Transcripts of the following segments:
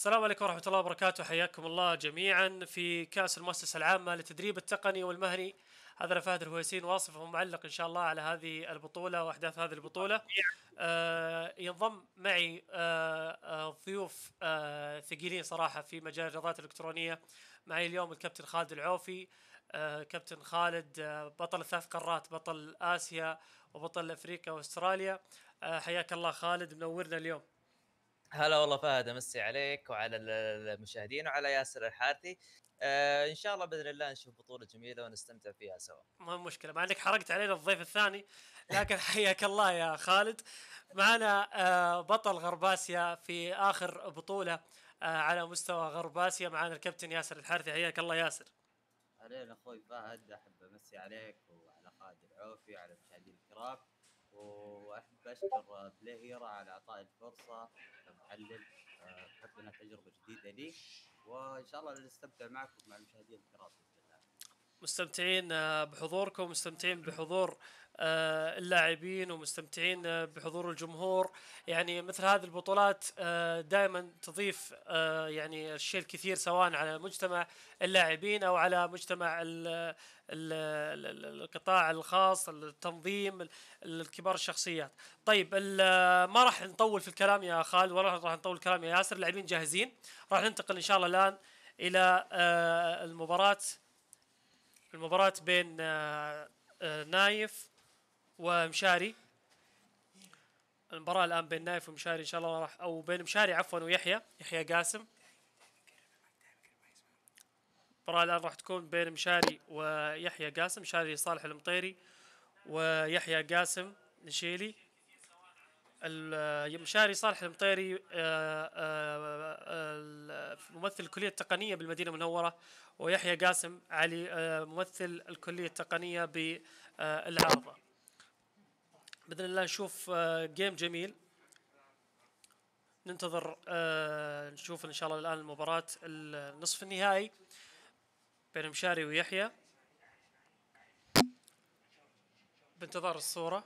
السلام عليكم ورحمة الله وبركاته، حياكم الله جميعا في كأس المؤسسة العامة للتدريب التقني والمهني. هذا أنا فهد الهويسين، واصف ومعلق إن شاء الله على هذه البطولة وأحداث هذه البطولة. ينضم معي ضيوف ثقيلين صراحة في مجال الرياضات الإلكترونية. معي اليوم الكابتن خالد العوفي. كابتن خالد بطل الثلاث قارات، بطل آسيا وبطل أفريقيا وأستراليا. حياك الله خالد، منورنا اليوم. هلا والله فهد، امسي عليك وعلى المشاهدين وعلى ياسر الحارثي. ان شاء الله باذن الله نشوف بطوله جميله ونستمتع فيها سوا. ما مشكلة، مع انك حرقت علينا الضيف الثاني، لكن حياك الله يا خالد. معنا بطل غرب اسيا في اخر بطولة على مستوى غرب اسيا، معنا الكابتن ياسر الحارثي. حياك الله ياسر. علينا اخوي فهد، احب امسي عليك وعلى خالد العوفي وعلى المشاهدين الكرام، واحب اشكر بلايرة على اعطائي الفرصه كمحلل. بحب انها تجربه جديده لي، وان شاء الله نستمتع معكم مع المشاهدين الكرام باذن الله. مستمتعين بحضوركم، مستمتعين بحضور اللاعبين، ومستمتعين بحضور الجمهور. يعني مثل هذه البطولات دائما تضيف يعني الشيء الكثير، سواء على مجتمع اللاعبين او على مجتمع القطاع الخاص، التنظيم، الكبار الشخصيات. طيب ما راح نطول في الكلام يا خالد، ولا راح نطول الكلام يا ياسر. اللاعبين جاهزين، راح ننتقل ان شاء الله الان الى المباراة بين نايف ومشاري. المباراة الآن بين نايف ومشاري إن شاء الله، راح أو بين مشاري عفوا يحيى قاسم. المباراة الآن راح تكون بين مشاري ويحيى قاسم، مشاري صالح المطيري ويحيى قاسم نشيلي. مشاري صالح المطيري ممثل الكلية التقنية بالمدينة المنورة، ويحيى قاسم علي ممثل الكلية التقنية بالعارضة. بإذن الله نشوف جيم جميل. ننتظر نشوف إن شاء الله الآن المباراة النصف النهائي بين مشاري ويحيى. بانتظار الصورة.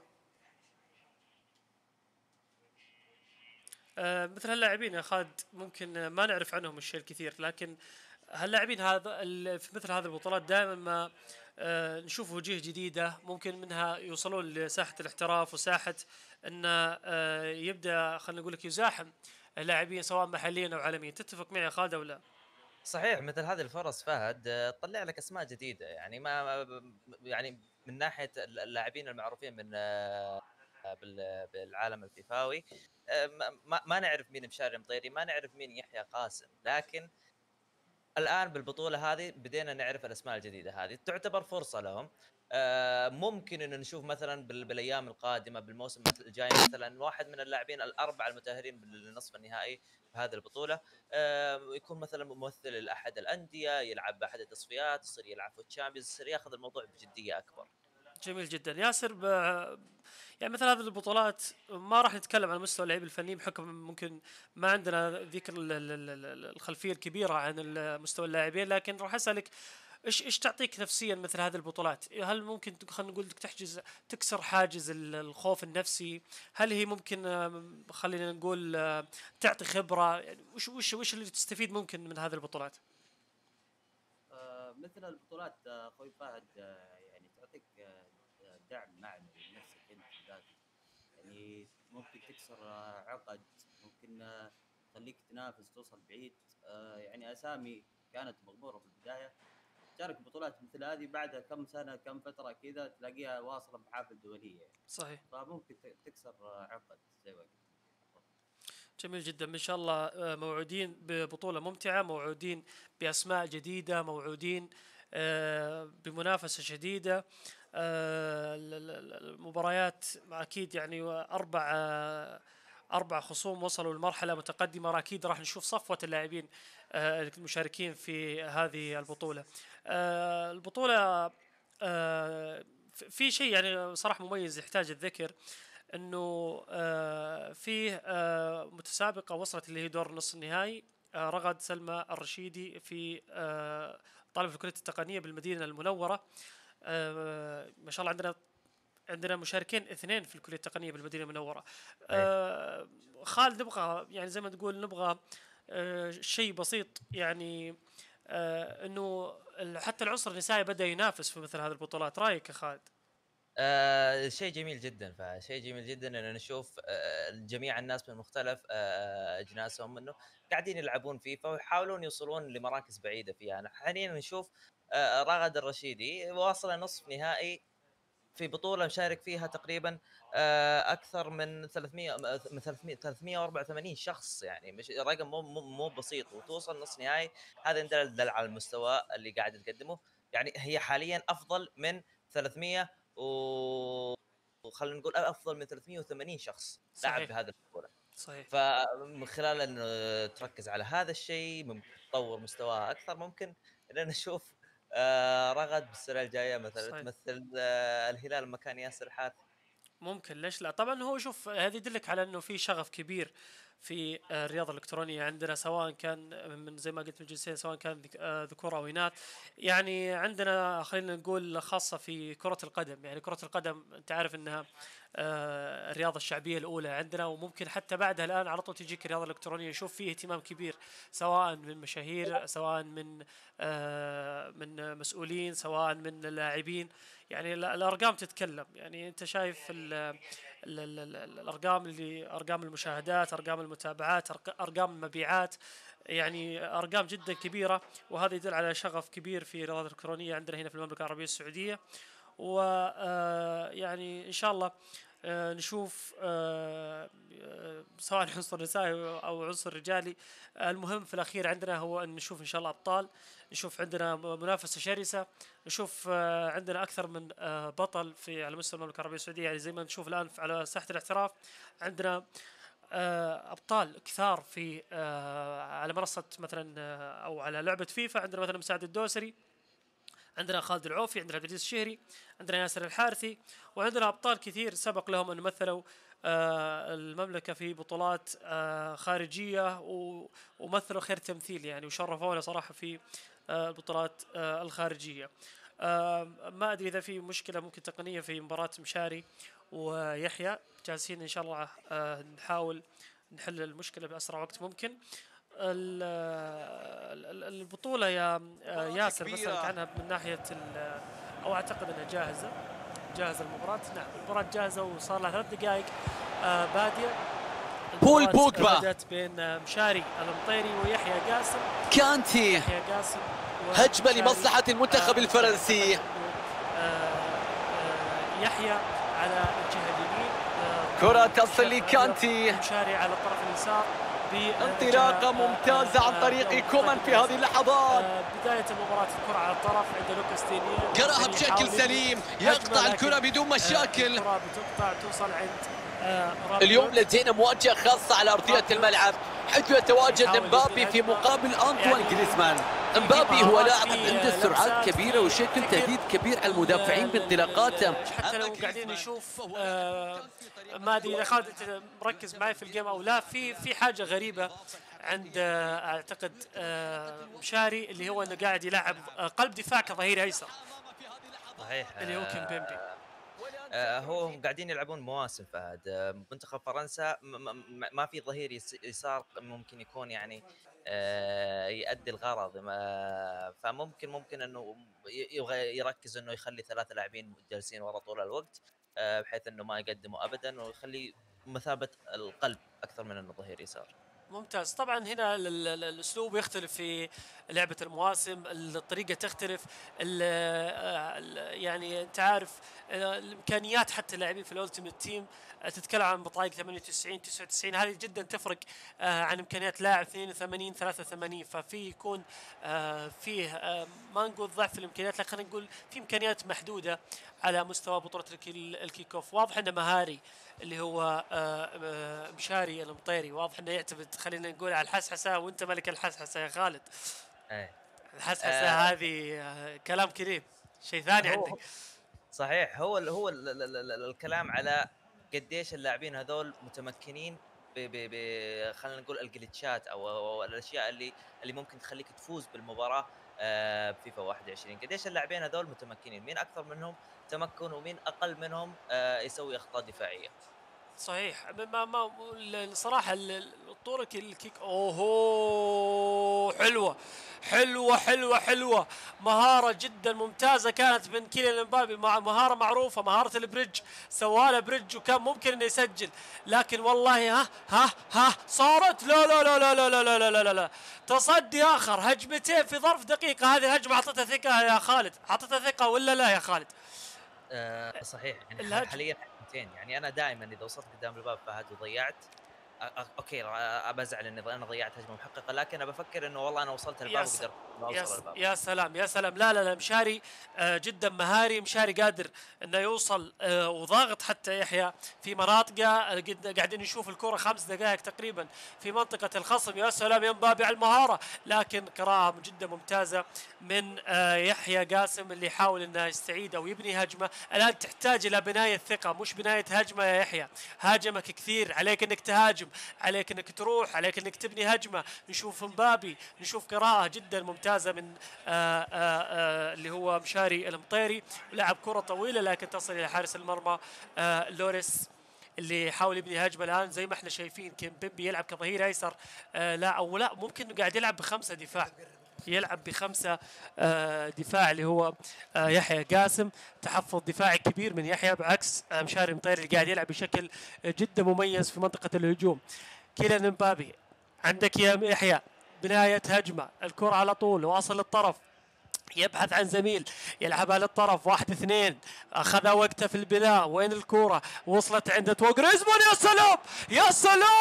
مثل هاللاعبين يا خالد ممكن ما نعرف عنهم الشيء الكثير، لكن هاللاعبين هذا في مثل هذه البطولات دائما ما نشوف وجوه جديدة، ممكن منها يوصلون لساحة الاحتراف وساحة أن يبدأ، خلينا نقول لك، يزاحم لاعبين سواء محليا أو عالميا. تتفق معي يا خالد أو لا؟ صحيح، مثل هذه الفرص فهد تطلع لك اسماء جديده، يعني يعني من ناحيه اللاعبين المعروفين من بالعالم الفيفاوي. ما نعرف مين مشاري مطيري، ما نعرف مين يحيى قاسم، لكن الآن بالبطولة هذه بدينا نعرف الأسماء الجديدة. هذه تعتبر فرصة لهم. ممكن إنه نشوف مثلا بالأيام القادمة بالموسم الجاي مثلا واحد من اللاعبين الأربعة المتأهلين للنصف النهائي في هذه البطولة يكون مثلا ممثل لأحد الأندية، يلعب بأحد التصفيات، يصير يلعب في الشامبيونز، يصير ياخذ الموضوع بجدية أكبر. جميل جدا ياسر. يعني مثل هذه البطولات ما راح نتكلم عن مستوى اللعيبه الفنيين، بحكم ممكن ما عندنا ذيك الخلفيه الكبيره عن مستوى اللاعبين، لكن راح اسالك ايش تعطيك نفسيا مثل هذه البطولات؟ هل ممكن خلينا نقول تكسر حاجز الخوف النفسي؟ هل هي ممكن خلينا نقول تعطي خبره؟ يعني وش اللي تستفيد ممكن من هذه البطولات؟ مثل البطولات اخوي فهد، يعني تعطيك دعم معنوي لنفسك انت ذاتك. يعني ممكن تكسر عقد، ممكن تخليك تنافس توصل بعيد. يعني اسامي كانت مغموره في البدايه تشارك بطولات مثل هذه، بعدها كم سنه كم فتره كذا تلاقيها واصله بحافل دوليه يعني. صحيح. فممكن تكسر عقد زي ما قلت. جميل جدا. ان شاء الله موعودين ببطولة ممتعة، موعودين بأسماء جديدة، موعودين بمنافسة شديدة. المباريات أكيد يعني أربع خصوم وصلوا لمرحلة متقدمة، أكيد راح نشوف صفوة اللاعبين المشاركين في هذه البطولة. البطولة في شيء يعني صراحة مميز يحتاج الذكر، انه فيه متسابقه وصلت اللي هي دور نصف النهائي. رغد سلمى الرشيدي في طالب في الكليه التقنيه بالمدينه المنوره. ما شاء الله عندنا مشاركين اثنين في الكليه التقنيه بالمدينه المنوره. صحيح. خالد، نبغى يعني زي ما تقول نبغى شيء بسيط يعني، انه حتى العنصر النسائي بدا ينافس في مثل هذه البطولات. رايك يا خالد؟ شيء جميل جدا، فشيء جميل جدا ان نشوف جميع الناس من مختلف اجناسهم انه قاعدين يلعبون فيه، فيحاولون يوصلون لمراكز بعيده فيها. أنا حاليا نشوف راغد الرشيدي واصل نصف نهائي في بطوله مشارك فيها تقريبا اكثر من 300 من 384 شخص، يعني مش رقم مو بسيط، وتوصل نصف نهائي. هذا يدل على المستوى اللي قاعد تقدمه. يعني هي حاليا افضل من 300 وخلينا نقول افضل من 380 شخص لاعب صحيح، بهذه البطوله. صحيح. فمن خلال انه تركز على هذا الشيء، ممكن تطور مستواها اكثر، ممكن ان نشوف رغد بالسنه الجايه مثلا صحيح، تمثل الهلال مكان ياسر حاث. ممكن، ليش لا؟ طبعا هو شوف، هذه يدلك على انه في شغف كبير في الرياضه الالكترونيه عندنا، سواء كان من زي ما قلت من جنسين، سواء كان ذكور او اناث. يعني عندنا خلينا نقول خاصه في كره القدم. يعني كره القدم انت عارف انها الرياضه الشعبيه الاولى عندنا، وممكن حتى بعدها الان على طول تجيك الرياضه الالكترونيه. نشوف فيه اهتمام كبير، سواء من مشاهير، سواء من مسؤولين، سواء من اللاعبين. يعني الارقام تتكلم. يعني انت شايف الارقام، اللي ارقام المشاهدات، ارقام المتابعات، ارقام المبيعات، يعني ارقام جدا كبيره. وهذا يدل على شغف كبير في الرياضه الالكترونيه عندنا هنا في المملكه العربيه السعوديه. ويعني ان شاء الله نشوف سواء عنصر نسائي او عنصر رجالي. المهم في الاخير عندنا هو ان نشوف ان شاء الله ابطال، نشوف عندنا منافسه شرسه، نشوف عندنا اكثر من بطل في على مستوى المملكه العربيه السعوديه. يعني زي ما نشوف الان على ساحه الاحتراف عندنا ابطال كثار في على منصه مثلا او على لعبه فيفا. عندنا مثلا مساعد الدوسري، عندنا خالد العوفي، عندنا عبد العزيز الشهري، عندنا ياسر الحارثي، وعندنا ابطال كثير سبق لهم ان مثلوا المملكه في بطولات خارجيه ومثلوا خير تمثيل يعني، وشرفونا صراحه في البطولات الخارجيه. ما ادري اذا في مشكله ممكن تقنيه في مباراه مشاري ويحيى. جالسين ان شاء الله نحاول نحل المشكله باسرع وقت ممكن. البطولة يا ياسر بسألك عنها من ناحية أو أعتقد أنها جاهزة المباراة. نعم، المباراة جاهزة وصار لها 3 دقائق بادية. بول بوجبا بدأت بين مشاري المطيري ويحيى قاسم. كانتي، يحيى قاسم هجمة لمصلحة المنتخب الفرنسي. يحيى على الجهة اليمين، كرة تصل لكانتي، مشاري على الطرف اليسار. انطلاقة ممتازة عن طريق كومان في هذه اللحظات. بداية المباراة الكرة على الطرف عند لوكاس دينيا، قرأها بشكل سليم، يقطع الكرة بدون مشاكل. الكرة بتقطع توصل عند اليوم لدينا مواجهة خاصة على أرضية الملعب، حيث يتواجد مبابي في مقابل أنطوان جريزمان. مبابي هو لاعب عنده سرعات كبيرة وشكل تهديد كبير على المدافعين بانطلاقاته. حتى لو قاعدين نشوف ما ادري اذا خالد انت مركز معي في الجيم او لا، في حاجه غريبه عند اعتقد مشاري، اللي هو انه قاعد يلعب قلب دفاع كظهير ايسر. صحيح، اللي هو كيمبيمبي. هو قاعدين يلعبون مواسم فهد. منتخب فرنسا ما في ظهير يسار ممكن يكون يعني يؤدي الغرض. فممكن انه يركز انه يخلي 3 لاعبين جالسين ورا طول الوقت، بحيث انه ما يقدموا ابدا، ويخلي مثابه القلب اكثر من انه ظهير يسار. ممتاز. طبعا هنا الاسلوب يختلف في لعبه المواسم، الطريقه تختلف، يعني انت عارف الامكانيات حتى اللاعبين في الالتيميت تيم. تتكلم عن بطايق 98 99، هذه جدا تفرق عن امكانيات لاعب 82 83. ففي يكون فيه ما نقول ضعف في الامكانيات، لكن خلينا نقول في امكانيات محدوده على مستوى بطوله الكيك اوف. واضح انه مهاري اللي هو مشاري المطيري، واضح انه يعتمد خلينا نقول على الحسحسه، وانت ملك الحسحسه يا خالد. الحسحسه هذه كلام كريم، شيء ثاني عندك. صحيح، هو الكلام على قديش اللاعبين هذول متمكنين خلينا نقول الجلitchات او الاشياء اللي ممكن تخليك تفوز بالمباراه فيفا 21. قديش اللاعبين هذول متمكنين، مين اكثر منهم تمكن ومين اقل منهم يسوي اخطاء دفاعيه. صحيح. الصراحه الطور الكيك اوهو حلوه حلوه حلوه حلوه، مهاره جدا ممتازه كانت من كيليان امبابي، مع مهاره معروفه، مهاره البريدج، سواله بريدج وكان ممكن انه يسجل، لكن والله ها صارت لا لا لا لا لا لا لا لا لا لا تصدي اخر، هجمتين في ظرف دقيقه. هذه الهجمه اعطتها ثقه يا خالد، اعطتها ثقه ولا لا يا خالد؟ صحيح، يعني حاليا هجمتين، يعني انا دائما اذا وصلت قدام الباب فهد وضيعت اوكي بزعل اني انا ضيعت هجمه محققه، لكن انا بفكر انه والله انا وصلت الباب وقدرت اوصل الباب. يا سلام يا سلام، لا لا لا مشاري جدا مهاري، مشاري قادر انه يوصل وضاغط حتى يحيى في مناطقه، قاعدين نشوف الكره 5 دقائق تقريبا في منطقه الخصم. يا سلام يا مبابي على المهاره، لكن قراءه جدا ممتازه من يحيى قاسم اللي يحاول انه يستعيد او يبني هجمه. الان تحتاج الى بنايه ثقه مش بنايه هجمه يا يحيى، هاجمك كثير، عليك انك تهاجم، عليك انك تروح، عليك انك تبني هجمه. نشوف مبابي، نشوف قراءه جدا ممتازه من اللي هو مشاري المطيري، لعب كره طويله لكن تصل الى حارس المرمى لوريس اللي يحاول يبني هجمه. الان زي ما احنا شايفين كيمبيمبي يلعب كظهير ايسر، لا ممكن قاعد يلعب ب5 دفاع، يلعب ب5 دفاع اللي هو يحيى قاسم. تحفظ دفاعي كبير من يحيى بعكس مشاري المطيري اللي قاعد يلعب بشكل جدا مميز في منطقه الهجوم. كيليان امبابي عندك يا يحيى، بنايه هجمه، الكره على طول، واصل للطرف، يبحث عن زميل يلعبها للطرف، 1-2، اخذ وقته في البناء. وين الكرة؟ وصلت عند جريزمان، يا سلام يا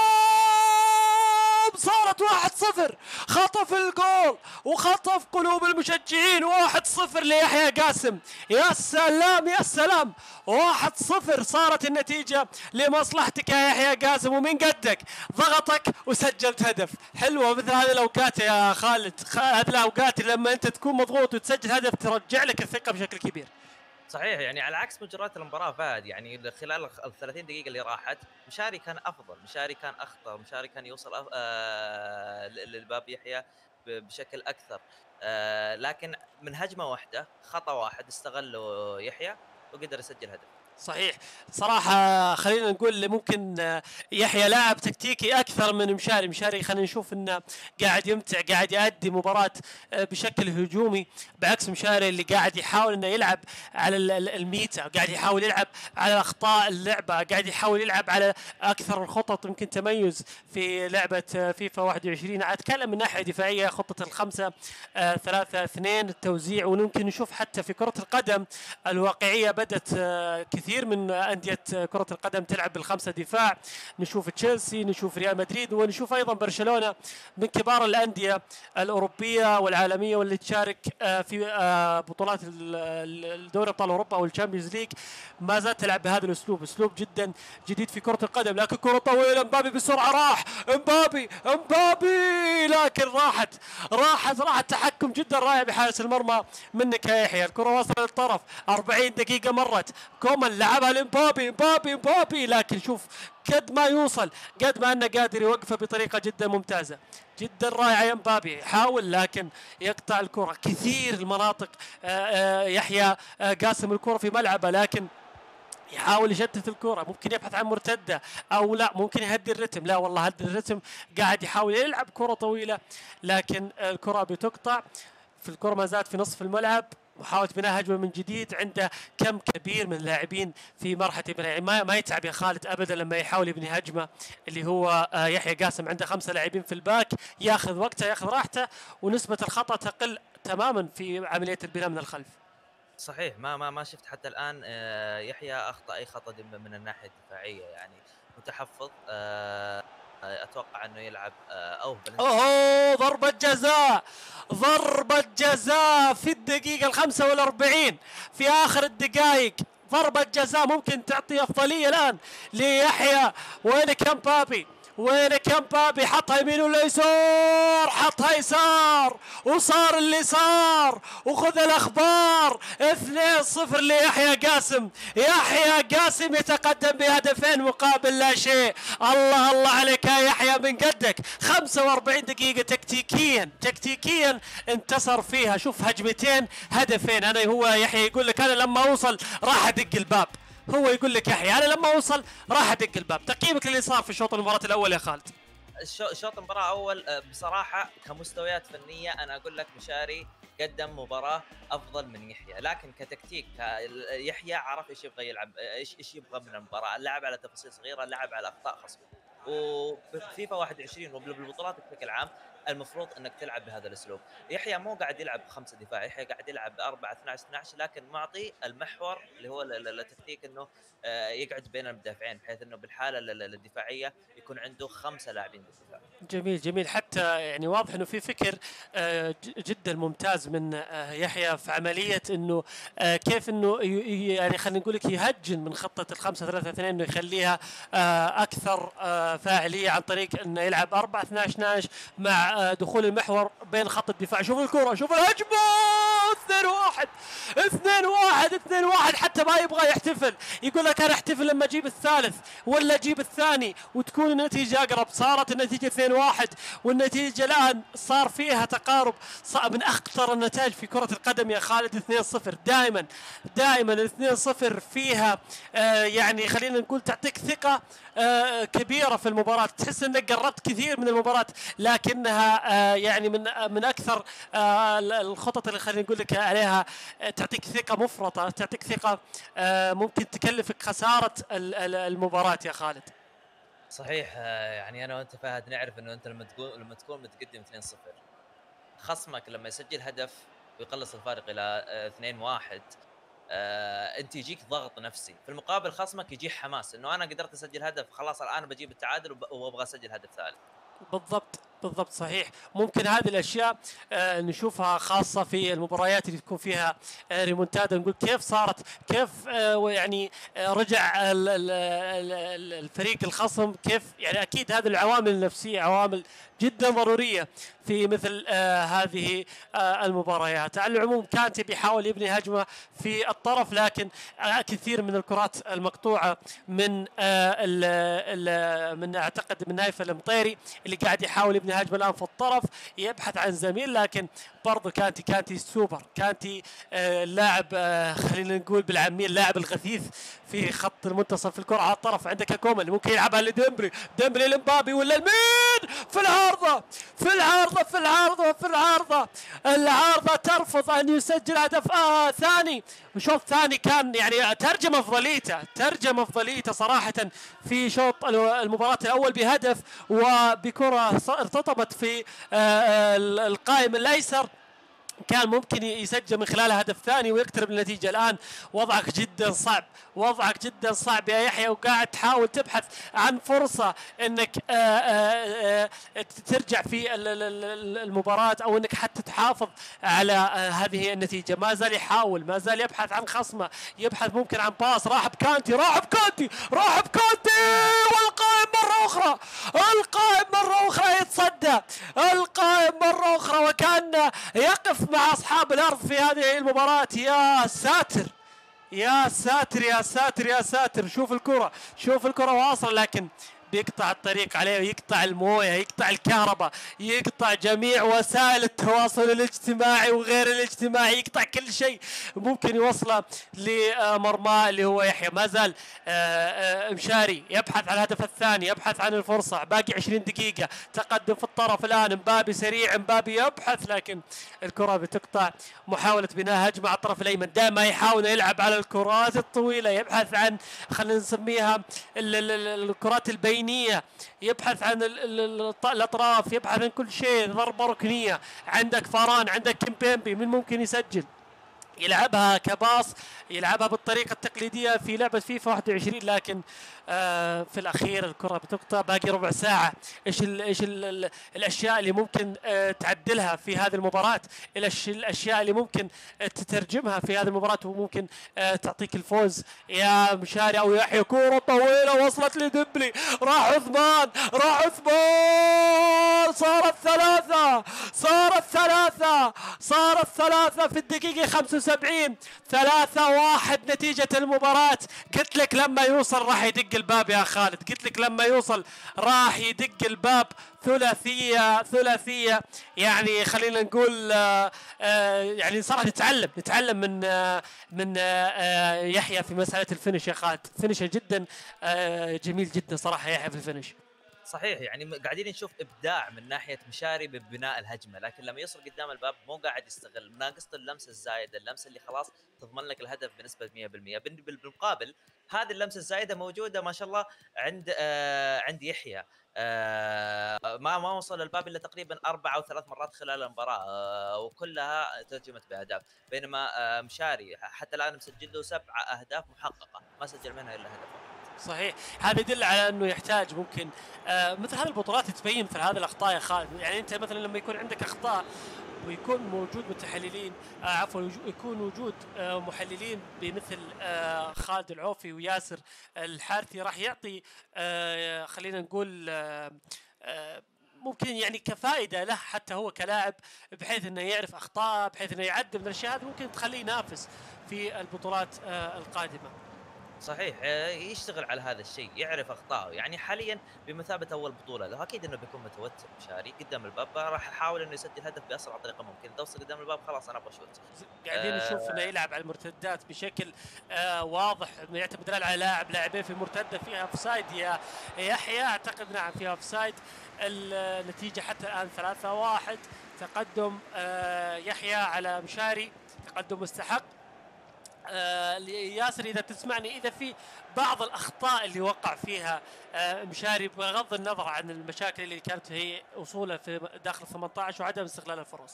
سلام، صارت 1-0، خطف الجول وخطف قلوب المشجعين. 1-0 ليحيى قاسم، يا سلام يا سلام، 1-0 صارت النتيجة لمصلحتك يا يحيى قاسم، ومن قدك ضغطك وسجلت هدف. حلوة مثل هذه الاوقات يا خالد، هذه الاوقات لما انت تكون مضغوط وتسجل هدف ترجع لك الثقة بشكل كبير. صحيح، يعني على عكس مجريات المباراة فهد، يعني خلال ال 30 دقيقة اللي راحت مشاري كان أفضل، مشاري كان أخطر، مشاري كان يوصل للباب يحيى بشكل أكثر، لكن من هجمة واحدة، خطأ واحد استغله يحيى وقدر يسجل هدف. صحيح صراحة، خلينا نقول ممكن يحيى لاعب تكتيكي أكثر من مشاري خلينا نشوف إنه قاعد يمتع، قاعد يؤدي مباراة بشكل هجومي، بعكس مشاري اللي قاعد يحاول إنه يلعب على الميتا، قاعد يحاول يلعب على أخطاء اللعبة، قاعد يحاول يلعب على أكثر الخطط يمكن تميز في لعبة فيفا 21. أتكلم من ناحية دفاعية، خطة 5-3-2 التوزيع، وممكن نشوف حتى في كرة القدم الواقعية بدأت كثير من أندية كرة القدم تلعب بال5 دفاع. نشوف تشيلسي، نشوف ريال مدريد، ونشوف أيضا برشلونة من كبار الأندية الأوروبية والعالمية واللي تشارك في بطولات الدوري أبطال أوروبا أو الشامبيونز ليج، ما زالت تلعب بهذا الأسلوب، أسلوب جدا جديد في كرة القدم. لكن كرة طويلة، مبابي بسرعة، راح مبابي لكن راحت تحكم جدا رائع بحارس المرمى منك يا يحيى. الكرة وصلت للطرف، 40 دقيقة مرت، كومان لعبها لمبابي، لكن شوف قد ما يوصل، قد ما انه قادر يوقفه بطريقه جدا ممتازه، جدا رائعه يا مبابي، يحاول لكن يقطع الكره. كثير المناطق يحيى قاسم الكره في ملعبه، لكن يحاول يشتت الكرة، ممكن يبحث عن مرتدة أو لا، ممكن يهدي الرتم، لا والله هدي الرتم، قاعد يحاول يلعب كرة طويلة لكن الكرة بتقطع. في الكرة ما زالت في نصف الملعب، محاولة بناء هجمة من جديد، عنده كم كبير من اللاعبين في مرحلة بناء، ما يتعب يا خالد أبدا لما يحاول يبني هجمة، اللي هو يحيى قاسم عنده 5 لاعبين في الباك، ياخذ وقته ياخذ راحته، ونسبة الخطأ تقل تماما في عملية البناء من الخلف. صحيح، ما شفت حتى الآن يحيى أخطأ أي خطأ من الناحية الدفاعية، يعني متحفظ. اتوقع انه يلعب ضربة جزاء في الدقيقة 45 في آخر الدقائق، ضربة جزاء ممكن تعطي أفضلية الآن ليحيى. وينك يا مبابي؟ حطها يمين ولا يسار؟ حطها يسار وصار اللي صار، وخذ الأخبار. 2-0 ليحيى قاسم. يحيى قاسم يتقدم بهدفين مقابل لا شيء. الله عليك يا يحيى، من قدك. 45 دقيقة تكتيكيا انتصر فيها. شوف هجمتين هدفين. هو يحيى يقول لك أنا لما أوصل راح أدق الباب، هو يقول لك يحيى انا لما اوصل راح ادق الباب. تقييمك للي صار في شوط المباراه الاول يا خالد؟ شوط المباراه الاول بصراحه كمستويات فنيه انا اقول لك مشاري قدم مباراه افضل من يحيى، لكن كتكتيك يحيى عرف ايش يبغى يلعب، ايش يبغى من المباراه، لعب على تفاصيل صغيره، لعب على اخطاء خصمه. وفيفا 21 وبالبطولات بشكل عام المفروض انك تلعب بهذا الاسلوب. يحيى مو قاعد يلعب ب5 دفاع، يحيى قاعد يلعب ب4 12 12، لكن معطي المحور اللي هو التكتيك انه يقعد بين المدافعين، بحيث انه بالحاله الدفاعيه يكون عنده 5 لاعبين بالدفاع. جميل جميل، حتى يعني واضح انه في فكر جدا ممتاز من يحيى في عمليه انه كيف انه يعني خلينا نقول لك يهجن من خطه ال5-3-2 انه يخليها اكثر فاعليه عن طريق انه يلعب 4-12 مع دخول المحور بين خط الدفاع. شوف الكره، شوف الهجمه، 2-1 حتى ما يبغى يحتفل، يقول لك انا احتفل لما اجيب الثالث ولا اجيب الثاني وتكون النتيجه اقرب. صارت النتيجه 2-1 والنتيجه الان صار فيها تقارب. من اخطر النتائج في كره القدم يا خالد 2-0. دائما ال 2-0 فيها يعني خلينا نقول تعطيك ثقه كبيره في المباراه، تحس انك قربت كثير من المباراه، لكنها يعني من اكثر الخطط اللي خلينا نقول لك عليها تعطيك ثقه مفرطه، تعطيك ثقه ممكن تكلفك خساره المباراه يا خالد. صحيح. يعني انا وانت فهد نعرف انه انت لما تكون متقدم 2-0 خصمك لما يسجل هدف ويقلص الفارق الى 2-1 انت يجيك ضغط نفسي، في المقابل خصمك يجيه حماس انه انا قدرت اسجل هدف، خلاص الان بجيب التعادل وابغى اسجل هدف ثالث. بالضبط صحيح. ممكن هذه الاشياء نشوفها خاصه في المباريات اللي تكون فيها ريمونتادا، نقول كيف صارت، كيف يعني رجع الفريق الخصم، كيف يعني اكيد هذه العوامل النفسيه عوامل جدا ضروريه في مثل هذه المباريات. على العموم كانتي بيحاول يبني هجمه في الطرف، لكن كثير من الكرات المقطوعه من اعتقد من نايف المطيري اللي قاعد يحاول يبني هجمه الان في الطرف، يبحث عن زميل، لكن برضو كانتي سوبر، كانتي اللاعب خلينا نقول بالعاميه اللاعب الغثيث في خط المنتصف. في الكره على الطرف عندك كومان اللي ممكن يلعبها لديمبلي لمبابي ولا المين في العارضه ترفض ان يسجل هدف ثاني. وشوط ثاني كان يعني ترجم افضليته صراحه في شوط المباراه الاول بهدف وبكره ارتطمت في القائم الايسر، كان ممكن يسجل من خلالها هدف ثاني ويقترب النتيجة. الآن وضعك جدا صعب يا يحيى، وقاعد تحاول تبحث عن فرصة انك ترجع في المباراة او انك حتى تحافظ على هذه النتيجة. ما زال يحاول، ما زال يبحث عن خصمه، يبحث ممكن عن باص، راح بكانتي والقائم مرة أخرى يتصدى، القائم مرة أخرى وكأنه يقف مع أصحاب الأرض في هذه المباراة. يا ساتر. شوف الكرة واصل، لكن بيقطع الطريق عليه، يقطع المويه، يقطع الكهرباء، يقطع جميع وسائل التواصل الاجتماعي وغير الاجتماعي، يقطع كل شيء ممكن يوصله لمرماه اللي هو يحيى. ما زال مشاري يبحث عن الهدف الثاني، يبحث عن الفرصة، باقي 20 دقيقة، تقدم في الطرف الآن، مبابي سريع، مبابي يبحث لكن الكرة بتقطع. محاولة بناء هجمة على الطرف الأيمن، دائما يحاول يلعب على الكرات الطويلة، يبحث عن خلينا نسميها الكرات البينية، يبحث عن الأطراف، يبحث عن كل شيء، ضربة ركنية. عندك فاران، عندك كيمبيمبي، من ممكن يسجل؟ يلعبها كباص، يلعبها بالطريقة التقليدية في لعبة فيفا 21، لكن في الأخير الكرة بتقطع. باقي ربع ساعة. إيش الأشياء اللي ممكن تعدلها في هذه المباراة؟ الأشياء اللي ممكن تترجمها في هذه المباراة وممكن تعطيك الفوز يا مشاري أو يحيى؟ كرة طويلة وصلت لديمبلي، راح عثمان، صارت صارت ثلاثة في الدقيقة 75. 3-1 نتيجة المباراة. قلت لك لما يوصل راح يدق الباب يا خالد، قلت لك لما يوصل راح يدق الباب. ثلاثية يعني خلينا نقول يعني صراحة نتعلم من يحيى في مسألة الفينش يا خالد. فينش جدا جميل جدا صراحة يحيى في الفينش. صحيح، يعني قاعدين نشوف ابداع من ناحيه مشاري ببناء الهجمه، لكن لما يصل قدام الباب مو قاعد يستغل، ناقصته اللمسه الزايده، اللمسه اللي خلاص تضمن لك الهدف بنسبه 100%. بالمقابل هذه اللمسه الزايده موجوده ما شاء الله عند يحيى. ما وصل الباب الا تقريبا 4 أو 3 مرات خلال المباراه، وكلها ترجمت باهداف. بينما مشاري حتى الان مسجل له 7 أهداف محققه، ما سجل منها الا هدف. صحيح، هذا يدل على انه يحتاج ممكن مثل هذه البطولات تبين مثل هذه الاخطاء يا خالد. يعني انت مثلا لما يكون عندك اخطاء ويكون موجود متحللين يكون وجود محللين بمثل خالد العوفي وياسر الحارثي راح يعطي خلينا نقول ممكن يعني كفائده له حتى هو كلاعب، بحيث انه يعرف اخطاء، بحيث انه يعدل من الاشياء هذه ممكن تخليه ينافس في البطولات القادمه. صحيح، يشتغل على هذا الشيء، يعرف اخطائه. يعني حاليا بمثابه اول بطوله له، اكيد انه بيكون متوتر مشاري قدام الباب، راح يحاول انه يسجل هدف باسرع طريقه ممكن. توصل قدام الباب خلاص انا ابغى شوت. قاعدين نشوف انه يلعب على المرتدات بشكل واضح، انه يعتمد على لاعبين في المرتده فيها اوفسايد. يا يحيى اعتقد نعم فيها اوفسايد. النتيجه حتى الان 3-1 تقدم يحيى على مشاري، تقدم مستحق. ياسر اذا تسمعني، اذا في بعض الاخطاء اللي وقع فيها مشاري بغض النظر عن المشاكل اللي كانت هي وصوله في داخل 18 وعدم استغلال الفرص.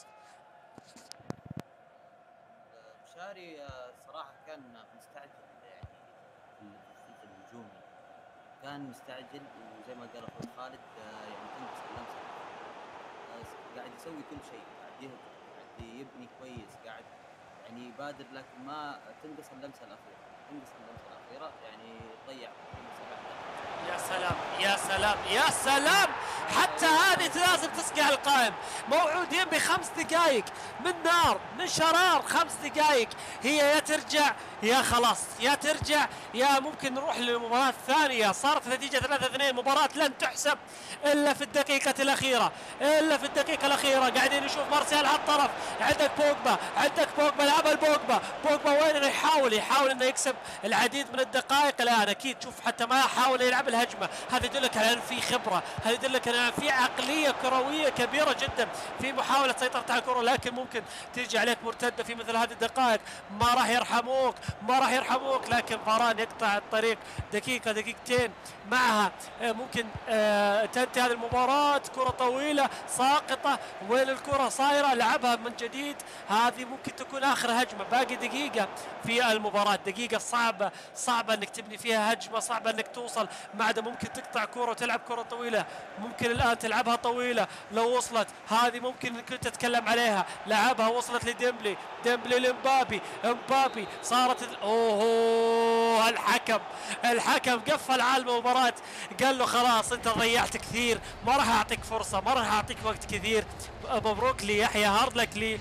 مشاري صراحه كان مستعجل، يعني في الهجوم كان مستعجل، وزي ما قال اخوي خالد يعني تنقص اللمسه، قاعد يسوي كل شيء، قاعد يهجم، قاعد يبني كويس، قاعد يعني يبادر، لكن ما تنقص اللمسه الاخيره، يعني ضيع يا سلام يا سلام يا سلام، حتى هذه لازم تسقع على القائم. موعودين ب5 دقائق من نار من شرار، 5 دقائق هي يا ترجع يا خلاص، يا ترجع يا ممكن نروح للمباراة الثانية. صارت النتيجة 3-2، مباراة لن تحسب إلا في الدقيقة الأخيرة، قاعدين نشوف مارسيال على الطرف، عندك بوجبا لعبها بوجبا وين انه يحاول انه يكسب العديد من الدقائق الان. اكيد شوف حتى ما حاول يلعب الهجمة، هذا يدلك على ان في خبرة، هذا يدلك على ان في عقلية كروية كبيرة جدا في محاولة سيطرة على الكرة. لكن ممكن تيجي عليك مرتدة في مثل هذه الدقائق، ما راح يرحموك. لكن فاران يقطع الطريق دقيقة دقيقتين معها، ممكن تنتهي هذه المباراة. كرة طويلة ساقطة، وين الكرة صايرة؟ لعبها من جديد. هذه ممكن تكون آخر هجمة، باقي دقيقة في المباراة، دقيقة صعبة انك تبني فيها هجمة، صعبة انك توصل، ما عدا ممكن تقطع كرة وتلعب كرة طويلة. ممكن الآن تلعبها طويلة، لو وصلت هذه ممكن انك تتكلم عليها. لعبها وصلت لديمبلي لمبابي صارت اوه الحكم قفل على المباراة، قال له خلاص انت ضيعت كثير، ما راح اعطيك فرصة، ما راح اعطيك وقت كثير. مبروك ليحيى، هارد لك لي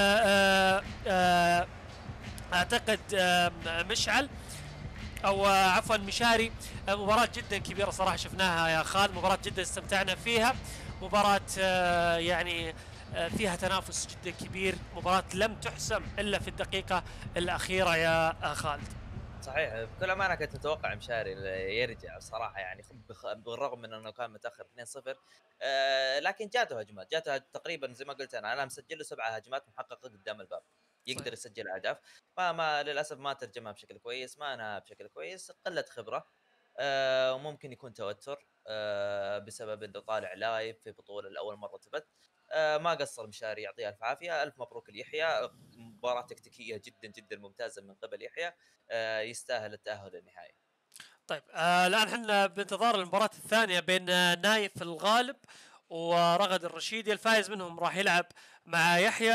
اعتقد مشعل او عفوا مشاري. مباراة جدا كبيرة صراحة شفناها يا خالد، مباراة جدا استمتعنا فيها، مباراة يعني فيها تنافس جدا كبير، مباراة لم تحسم الا في الدقيقة الأخيرة يا خالد. صحيح، بكل امانه كنت متوقع مشاري يرجع صراحه، يعني بالرغم من انه كان متاخر 2-0، لكن جاته هجمات، تقريبا زي ما قلت انا مسجل له 7 هجمات محققه قدام الباب، يقدر يسجل اهداف. ما للاسف ما ترجمها بشكل كويس، ما انها بشكل كويس، قله خبره، وممكن يكون توتر بسبب انه طالع لايف في بطوله لاول مره تبث. ما قصر مشاري، يعطيه الف عافيه. الف مبروك ليحيى، مباراه تكتيكيه جدا جدا ممتازه من قبل يحيى، يستاهل التاهل للنهائي. طيب الان احنا بانتظار المباراة الثانية بين نايف الغالب ورغد الرشيدي. الفائز منهم راح يلعب مع يحيى،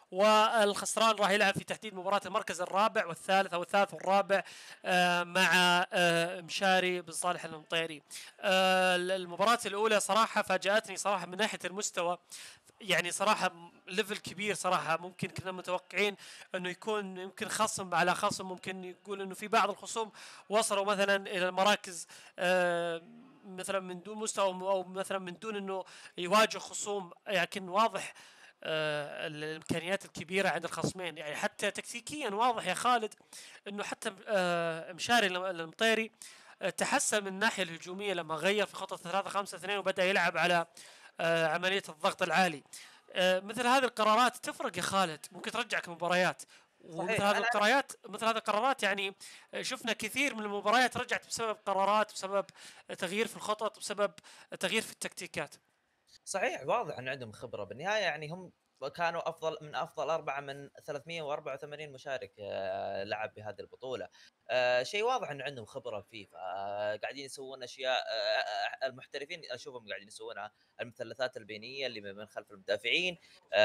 والخسران راح يلعب في تحديد مباراة المركز الرابع والثالث أو الثالث والرابع مع مشاري بن صالح المطيري. المباراة الأولى صراحة فاجأتني صراحة من ناحية المستوى، يعني صراحة ليفل كبير صراحة. ممكن كنا متوقعين انه يكون يمكن خصم على خصم، ممكن يقول انه في بعض الخصوم وصلوا مثلا الى المراكز مثلا من دون مستوى او مثلا من دون انه يواجه خصوم، لكن واضح الامكانيات الكبيره عند الخصمين. يعني حتى تكتيكيا واضح يا خالد انه حتى مشاري المطيري تحسن من الناحيه الهجوميه لما غير في خطه 3-5-2 وبدا يلعب على عمليه الضغط العالي. مثل هذه القرارات تفرق يا خالد، ممكن ترجعك مباريات. ومثل هذه القرارات يعني شفنا كثير من المباريات رجعت بسبب قرارات، بسبب تغيير في الخطط، بسبب تغيير في التكتيكات. صحيح، واضح ان عندهم خبره بالنهايه. يعني هم كانوا افضل 4 من 384 مشارك لعب بهذه البطوله. شيء واضح انه عندهم خبره فيه، قاعدين يسوون اشياء المحترفين اشوفهم قاعدين يسوونها. المثلثات البينيه اللي من خلف المدافعين،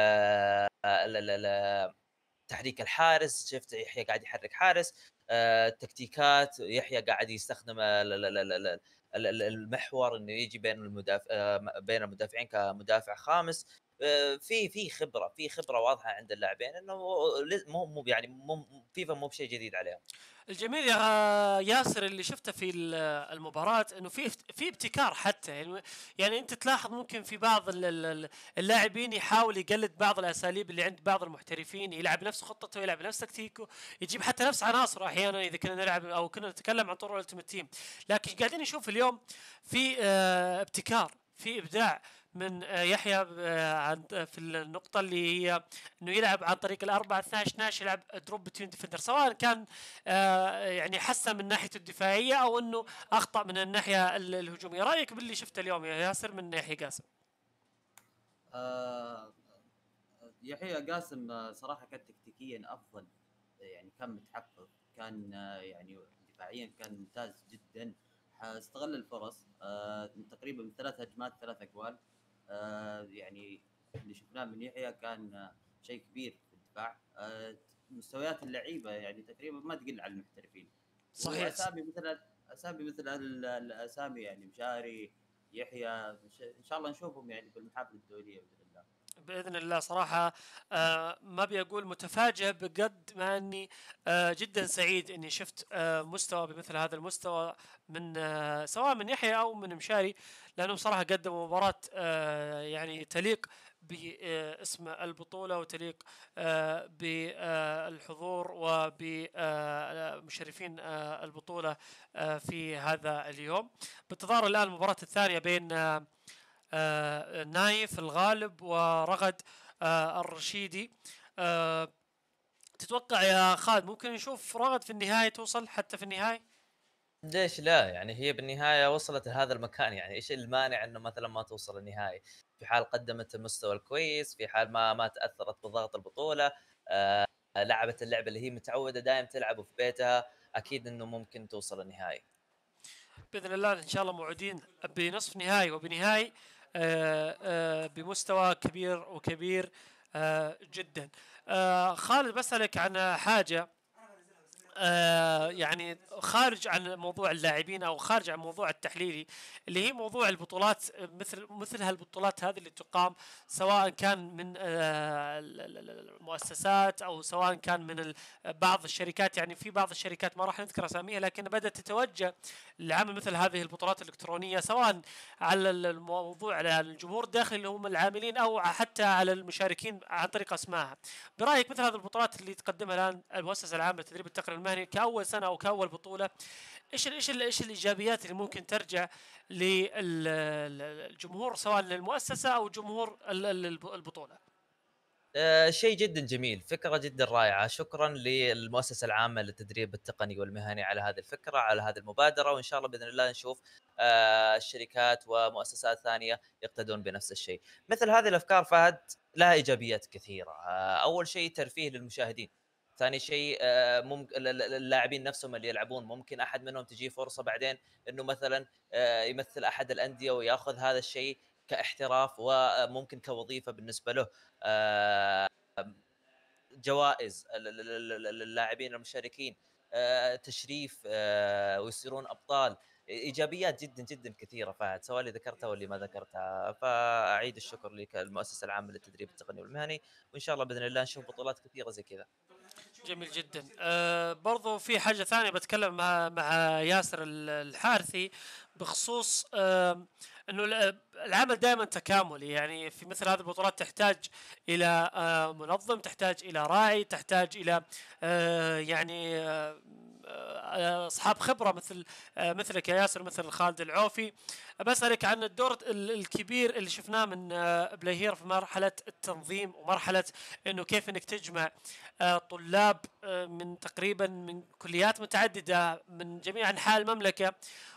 تحريك الحارس، شفت يحيى قاعد يحرك حارس، تكتيكات يحيى قاعد يستخدم المحور انه يجي بين المدافعين كمدافع خامس. في خبره واضحه عند اللاعبين، انه مو يعني فيفا مو بشيء جديد عليهم. الجميل يا ياسر اللي شفته في المباراة انه في ابتكار حتى، يعني انت تلاحظ ممكن في بعض اللاعبين يحاول يقلد بعض الاساليب اللي عند بعض المحترفين، يلعب نفس خطته، يلعب نفس تكتيكه، يجيب حتى نفس عناصره احيانا اذا كنا نلعب او كنا نتكلم عن طرق الالتيمت تيم. لكن قاعدين نشوف اليوم في ابتكار، في ابداع من يحيى في النقطة اللي هي انه يلعب عن طريق الأربعة 12 يلعب دروب بتوين ديفندر، سواء كان يعني حسن من ناحية الدفاعية او انه اخطأ من الناحية الهجومية. رأيك باللي شفته اليوم يا ياسر من ناحية قاسم؟ يحيى قاسم صراحة كان تكتيكيا أفضل، يعني كان متحفظ، كان يعني دفاعيا كان ممتاز جدا، استغل الفرص. تقريبا من 3 هجمات 3 أجوال. يعني اللي شفناه من يحيى كان شيء كبير في الدفاع. مستويات اللعيبة يعني تقريبا ما تقل على المحترفين. صحيح. أسامي مثل الأسامي يعني مشاري، يحيى، إن شاء الله نشوفهم يعني بالمحافل الدولية بإذن الله. باذن الله. صراحه ما ابي اقول متفاجئ بقد ما اني جدا سعيد اني شفت مستوى بمثل هذا المستوى من سواء من يحيى او من مشاري، لانهم صراحه قدموا مباراه يعني تليق باسم البطوله وتليق بالحضور وبمشرفين البطوله في هذا اليوم. بانتظار الان المباراه الثانيه بين نايف الغالب ورغد الرشيدي. تتوقع يا خالد ممكن نشوف رغد في النهاية توصل حتى في النهاية؟ ليش لا؟ يعني هي بالنهايه وصلت لهذا المكان، يعني ايش المانع انه مثلا ما توصل النهائي؟ في حال قدمت المستوى الكويس، في حال ما تاثرت بضغط البطوله، لعبت اللعبه اللي هي متعوده دائما تلعبه في بيتها، اكيد انه ممكن توصل النهائي باذن الله. ان شاء الله موعودين بنصف نهائي وبنهائي بمستوى كبير وكبير جدا. خالد بسألك عن حاجة يعني خارج عن موضوع اللاعبين او خارج عن موضوع التحليلي، اللي هي موضوع البطولات، مثل هالبطولات هذه اللي تقام سواء كان من المؤسسات او سواء كان من بعض الشركات. يعني في بعض الشركات ما راح نذكر اساميها لكن بدات تتوجه لعمل مثل هذه البطولات الالكترونيه، سواء على الموضوع على الجمهور الداخلي اللي هم العاملين او حتى على المشاركين عن طريق اسمائها. برايك مثل هذه البطولات اللي تقدمها الان المؤسسه العامه للتدريب التقني المهني كاول سنه او كاول بطوله، ايش الايجابيات اللي ممكن ترجع للجمهور سواء للمؤسسه او جمهور البطوله؟ شيء جدا جميل، فكره جدا رائعه. شكرا للمؤسسه العامه للتدريب التقني والمهني على هذه الفكره، على هذه المبادره، وان شاء الله باذن الله نشوف الشركات ومؤسسات ثانيه يقتدون بنفس الشيء. مثل هذه الافكار فهد لها ايجابيات كثيره. اول شيء ترفيه للمشاهدين، ثاني شيء ممكن اللاعبين نفسهم اللي يلعبون ممكن احد منهم تجي فرصه بعدين انه مثلا يمثل احد الانديه وياخذ هذا الشيء كاحتراف وممكن كوظيفه بالنسبه له. جوائز للاعبين المشاركين، تشريف، ويصيرون ابطال، ايجابيات جدا جدا كثيره فهد، سواء اللي ذكرتها واللي ما ذكرتها. فاعيد الشكر لك المؤسسه العامه للتدريب التقني والمهني، وان شاء الله باذن الله نشوف بطولات كثيره زي كذا. جميل جدا. برضو في حاجة ثانية بتكلم مع ياسر الحارثي بخصوص انه العمل دائما تكاملي. يعني في مثل هذه البطولات تحتاج الى منظم، تحتاج الى راعي، تحتاج الى يعني اصحاب خبره مثلك يا ياسر، مثل خالد العوفي. بسألك عن الدور الكبير اللي شفناه من بلايهير في مرحله التنظيم، ومرحله انه كيف انك تجمع طلاب من تقريبا من كليات متعدده من جميع انحاء المملكه،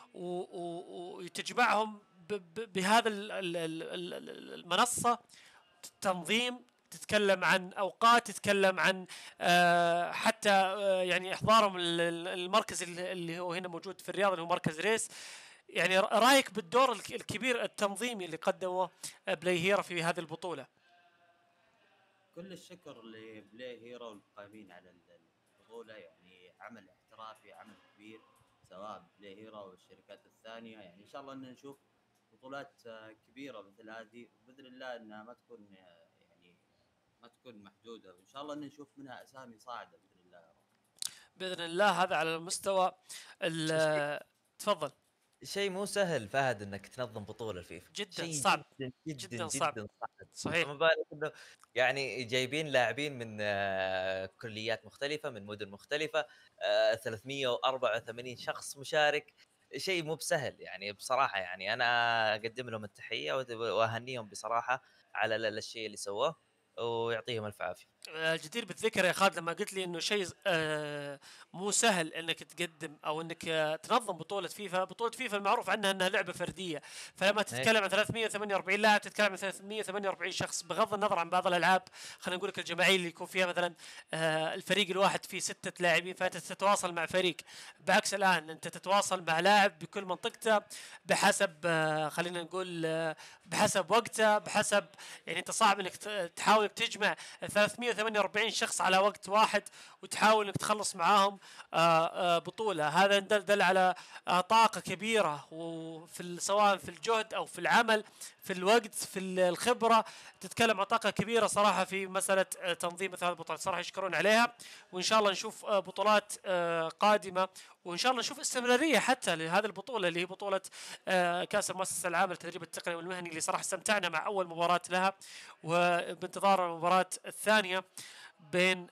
وتجمعهم بهذا المنصه. تنظيم، تتكلم عن اوقات، تتكلم عن حتى يعني احضارهم المركز اللي هو هنا موجود في الرياض اللي هو مركز ريس. يعني رايك بالدور الكبير التنظيمي اللي قدمه بلايهيرا في هذه البطوله؟ كل الشكر لبلاي هيرو القائمين على البطولة، يعني عمل احترافي، عمل كبير، سواء بلاي هيرو والشركات الثانية. يعني إن شاء الله أن نشوف بطولات كبيرة مثل هذه، وبإذن الله أنها ما تكون يعني ما تكون محدودة، وإن شاء الله أن نشوف منها أسامي صاعدة بإذن الله يا رب. باذن الله. هذا على المستوى تفضل. شيء مو سهل فهد انك تنظم بطوله الفيفا، جدا شيء صعب، جدا جدا جدا صعب. جدا صعب. صحيح. فما بالك انه يعني جايبين لاعبين من كليات مختلفه، من مدن مختلفه، 384 شخص مشارك، شيء مو بسهل يعني بصراحه. يعني انا اقدم لهم التحيه واهنيهم بصراحه على الشيء اللي سووه، ويعطيهم الف عافيه. الجدير بالذكر يا خالد لما قلت لي انه شيء مو سهل انك تقدم او انك تنظم بطوله فيفا. بطوله فيفا المعروف عنها انها لعبه فرديه، فلما تتكلم عن 348 لاعب تتكلم عن 348 شخص، بغض النظر عن بعض الالعاب خلينا نقول لك الجماعيه اللي يكون فيها مثلا الفريق الواحد فيه 6 لاعبين، فانت تتواصل مع فريق. بعكس الان انت تتواصل مع لاعب بكل منطقته بحسب خلينا نقول بحسب وقته، بحسب يعني انت صعب انك تحاول تجمع 348 شخص على وقت واحد وتحاول انك تخلص معاهم بطولة. هذا دل على طاقة كبيرة، وفي سواء في الجهد او في العمل، في الوقت، في الخبرة. تتكلم عن طاقة كبيرة صراحة في مسألة تنظيم مثل هذه البطولات، صراحة يشكرون عليها. وإن شاء الله نشوف بطولات قادمة، وإن شاء الله نشوف استمرارية حتى لهذه البطولة اللي هي بطولة كأس المؤسسة العامة للتدريب التقني والمهني، اللي صراحة استمتعنا مع أول مباراة لها، وبانتظار المباراة الثانية بين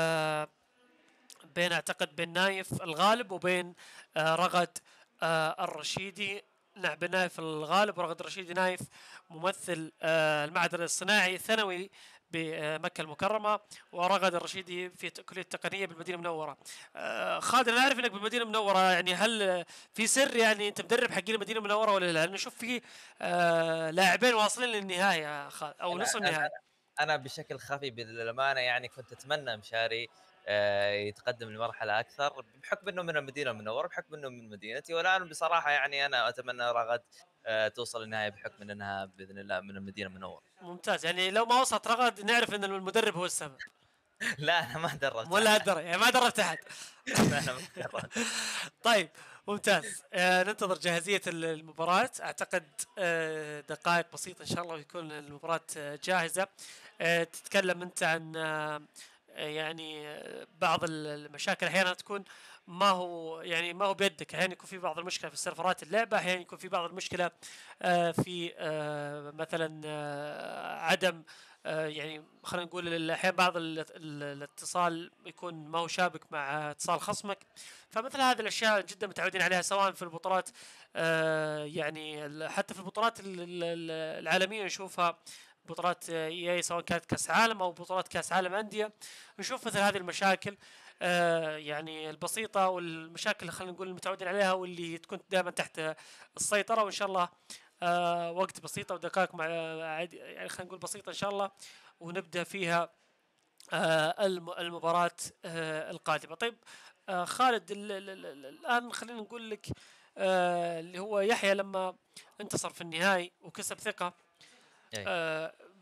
أعتقد بين نايف الغالب وبين رغد الرشيدي. نعم، بن نايف الغالب ورغد الرشيدي. نايف ممثل المعهد الصناعي الثانوي بمكة المكرمة، ورغد الرشيدي في كلية التقنية بالمدينة المنورة. خالد أنا أعرف أنك بالمدينة المنورة، يعني هل في سر يعني أنت مدرب حق المدينة المنورة ولا لا؟ نشوف في لاعبين واصلين للنهاية أو نصف النهاية. انا بشكل خفي بالامانه يعني كنت اتمنى مشاري يتقدم لمرحله اكثر، بحكم انه من المدينه المنوره، بحكم انه من مدينتي. والان بصراحه يعني انا اتمنى رغد توصل للنهايه بحكم انها باذن الله من المدينه المنوره. ممتاز. يعني لو ما وصلت رغد نعرف ان المدرب هو السبب. لا انا ما دربت ولا هالدرجه يعني ما دربت احد. انا ما دربت. طيب ممتاز. ننتظر جاهزيه المباراه. اعتقد دقائق بسيطه ان شاء الله ويكون المباراه جاهزه. تتكلم انت عن يعني بعض المشاكل احيانا تكون ما هو بيدك. احيانا يكون في بعض المشكله في سيرفرات اللعبه، احيانا يكون في بعض المشكله في مثلا عدم يعني خلينا نقول احيانا بعض الاتصال يكون ما هو شابك مع اتصال خصمك. فمثل هذه الاشياء جدا متعودين عليها سواء في البطولات يعني حتى في البطولات العالميه نشوفها، بطولات سواء كانت كاس عالم او بطولات كاس عالم انديه، نشوف مثل هذه المشاكل يعني البسيطه والمشاكل اللي خلينا نقول المتعودين عليها واللي تكون دائما تحت السيطره. وان شاء الله وقت بسيطه ودقائق مع يعني خلينا نقول بسيطه ان شاء الله ونبدا فيها المباراه القادمه. طيب خالد، الان خلينا نقول لك اللي هو يحيى لما انتصر في النهائي وكسب ثقه،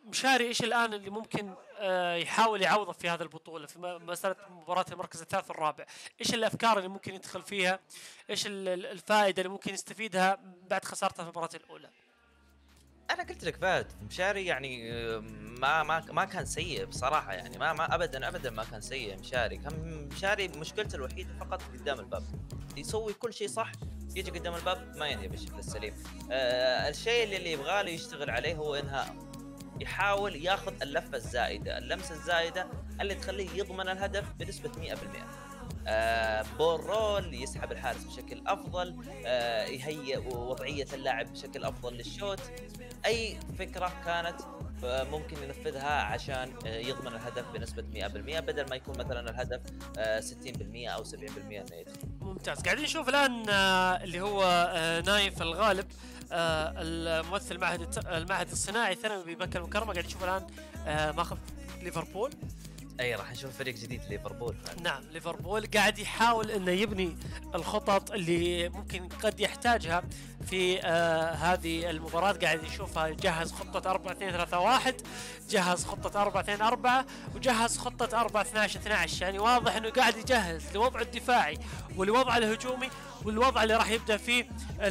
مشاري ايش الان اللي ممكن يحاول يعوضه في هذه البطوله في مساله مباراه المركز الثالث والرابع؟ ايش الافكار اللي ممكن يدخل فيها؟ ايش الفائده اللي ممكن يستفيدها بعد خسارته في المباراه الاولى؟ انا قلت لك فهد مشاري يعني ما كان سيء بصراحه، يعني ما ابدا ما كان سيء. مشاري مشكلته الوحيده فقط قدام الباب، يسوي كل شيء صح، يجي قدام الباب ما ينهي بالشكل السليم. الشيء اللي يبغى له يشتغل عليه هو انهاء، يحاول ياخذ اللفه الزائده، اللمسه الزائده اللي تخليه يضمن الهدف بنسبه 100%. بول رول، يسحب الحارس بشكل افضل، يهيئ وضعيه اللاعب بشكل افضل للشوت. اي فكره كانت ممكن ينفذها عشان يضمن الهدف بنسبه 100%، بدل ما يكون مثلا الهدف 60% او 70% انه يدخل. ممتاز. قاعدين نشوف الان اللي هو نايف الغالب، الممثل المعهد الصناعي الثانوي بمكة المكرمة. قاعد نشوف الان ماخذ ليفربول. اي راح نشوف فريق جديد ليفربول. نعم، ليفربول قاعد يحاول انه يبني الخطط اللي ممكن قد يحتاجها في هذه المباراة. قاعد نشوفها جهز خطة 4-2-3-1، جهز خطة 4-2-4، وجهز خطة 4-12-12. يعني واضح انه قاعد يجهز لوضعه الدفاعي ولوضعه الهجومي والوضع اللي راح يبدأ فيه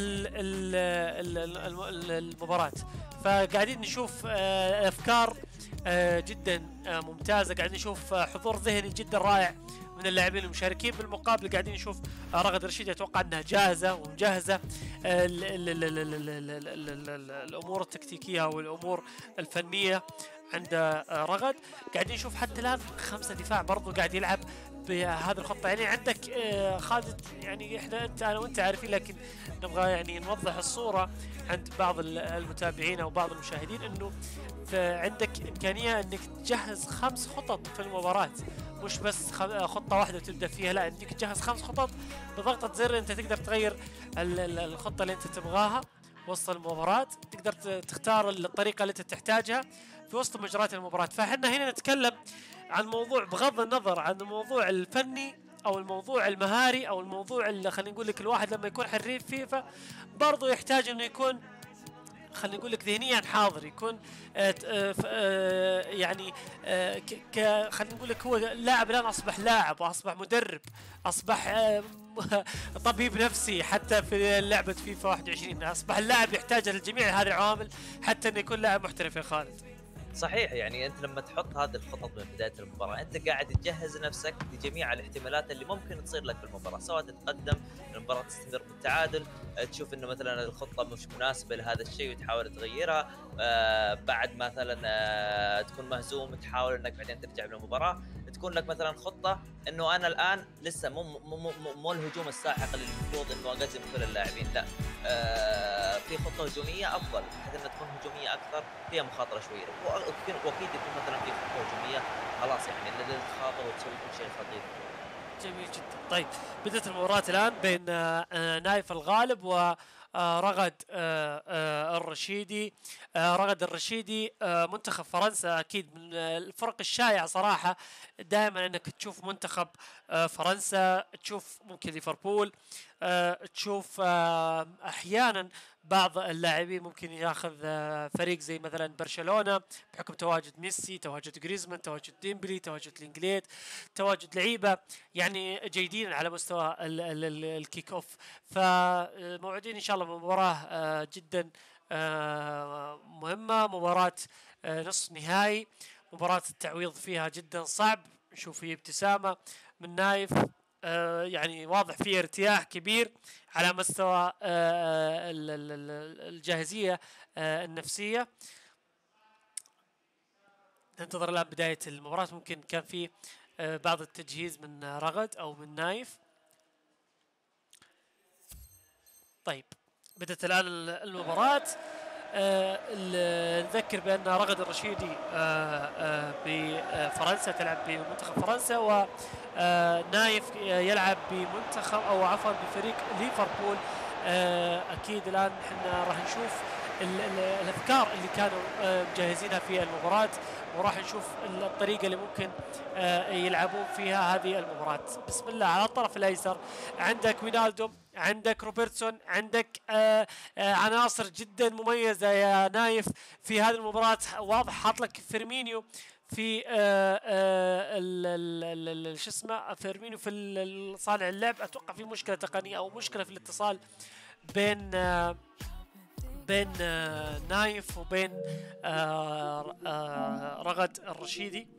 المباراة. فقاعدين نشوف افكار جدا ممتازه، قاعدين نشوف حضور ذهني جدا رائع من اللاعبين المشاركين. بالمقابل قاعدين نشوف رغد رشيد اتوقع انها جاهزه ومجهزه الامور التكتيكيه والامور الفنيه عند رغد. قاعدين نشوف حتى الان 5 دفاع برضو قاعد يلعب بهذه الخطه. يعني عندك خالد، يعني احنا انا وانت عارفين، لكن نبغى يعني نوضح الصوره عند بعض المتابعين او بعض المشاهدين انه عندك امكانيه انك تجهز 5 خطط في المباراه، مش بس خطه واحده وتبدا فيها، لا انك تجهز 5 خطط بضغطه زر. انت تقدر تغير الخطه اللي انت تبغاها وسط المباراه، تقدر تختار الطريقه اللي انت تحتاجها في وسط مجريات المباراه. فاحنا هنا نتكلم عن موضوع بغض النظر عن الموضوع الفني او الموضوع المهاري او الموضوع اللي خلينا نقول لك الواحد لما يكون حريف فيفا برضه يحتاج انه يكون خلينا نقول لك ذهنيا حاضر، يكون يعني خلينا نقول لك هو لاعب الان اصبح لاعب واصبح مدرب، اصبح طبيب نفسي حتى في لعبه فيفا 21. اصبح اللاعب يحتاج لجميع هذه العوامل حتى انه يكون لاعب محترف يا خالد. صحيح، يعني انت لما تحط هذه الخطط من بدايه المباراه انت قاعد تجهز نفسك لجميع الاحتمالات اللي ممكن تصير لك في المباراه، سواء تتقدم المباراه تستمر بالتعادل، تشوف انه مثلا الخطه مش مناسبه لهذا الشيء وتحاول تغيرها، بعد مثلا تكون مهزوم تحاول انك بعدين ترجع للمباراه، تكون لك مثلا خطه انه انا الان لسه مو الهجوم الساحق اللي المفروض انه اقدم كل اللاعبين، لا في خطه هجوميه افضل بحيث انها تكون هجوميه اكثر فيها مخاطره شويه، واكيد يكون مثلا في خطه هجوميه خلاص يعني اللي تخاطر وتسوي كل شيء خطير. جميل جدا. طيب بدأت المباراة الآن بين نايف الغالب ورغد الرشيدي. رغد الرشيدي منتخب فرنسا أكيد من الفرق الشائعة صراحة، دائما أنك تشوف منتخب فرنسا، تشوف ممكن ليفربول، تشوف أحيانا بعض اللاعبين ممكن ياخذ فريق زي مثلا برشلونة بحكم تواجد ميسي، تواجد غريزمان، تواجد ديمبلي، تواجد لينجليت، تواجد لعيبة يعني جيدين على مستوى الكيك اوف. فموعدين ان شاء الله بمباراة جدا مهمة، مباراة نصف نهائي، مباراة التعويض فيها جدا صعب. نشوف فيه ابتسامة من نايف، يعني واضح فيه ارتياح كبير على مستوى الجاهزية النفسية. ننتظر الآن بداية المباراة، ممكن كان في بعض التجهيز من رغد أو من نايف. طيب بدأت الآن المباراة. نذكر بأن رغد الرشيدي بفرنسا تلعب بمنتخب فرنسا، ونايف يلعب بمنتخب أو عفوا بفريق ليفربول. أكيد الآن احنا راح نشوف الأفكار اللي كانوا مجهزينها في المباراة، وراح نشوف الطريقة اللي ممكن يلعبون فيها هذه المباراة. بسم الله. على الطرف الأيسر عندك وينالدوم عندك روبرتسون، عندك عناصر جدا مميزة يا نايف في هذه المباراة. واضح حاط لك فيرمينيو في شو اسمه فيرمينيو في صانع اللعب. اتوقع في مشكلة تقنية او مشكلة في الاتصال بين نايف وبين رغد الرشيدي.